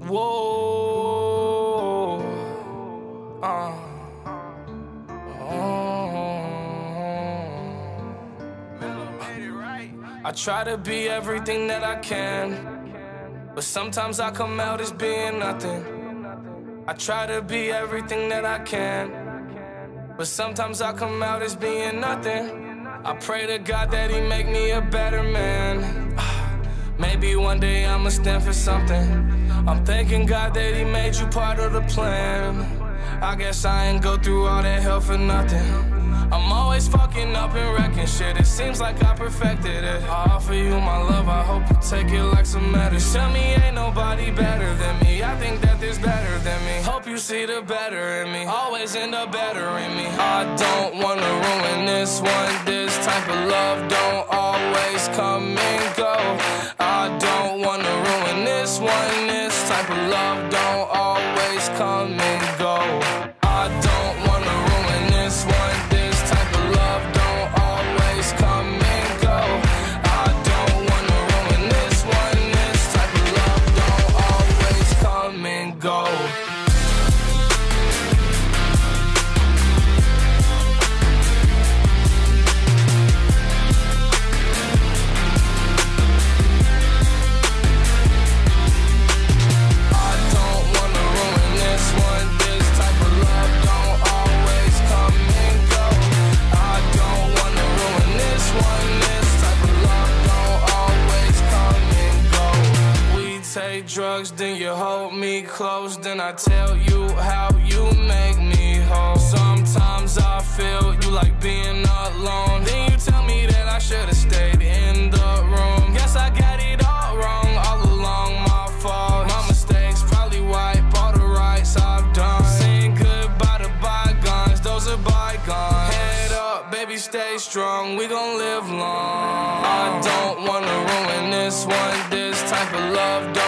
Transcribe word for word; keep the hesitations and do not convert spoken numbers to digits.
Whoa. Uh. I try to be everything that I can, but sometimes I come out as being nothing. I try to be everything that I can, but sometimes I come out as being nothing. I pray to God that He make me a better man. Maybe one day I'ma stand for something. I'm thanking God that He made you part of the plan. I guess I ain't go through all that hell for nothing. I'm always fucking up and wrecking shit. It seems like I perfected it. I offer you my love, I hope you take it like some medicine. Tell me ain't nobody better than me. I think that there's better than me. Hope you see the better in me. Always end up bettering me. I don't wanna ruin this one. This type of love don't always come and go. I don't wanna ruin this one. This type of love don't always come and go. I don't wanna ruin this one. Take drugs, then you hold me close. Then I tell you how you make me whole. Sometimes I feel you like being alone. Then you tell me that I should've stayed in the room. Guess I got it all wrong, all along my fault. My mistakes probably wipe all the rights I've done. Saying goodbye to bygones, those are bygones. Head up, baby, stay strong, we gon' live long. I don't wanna ruin this one. This type of love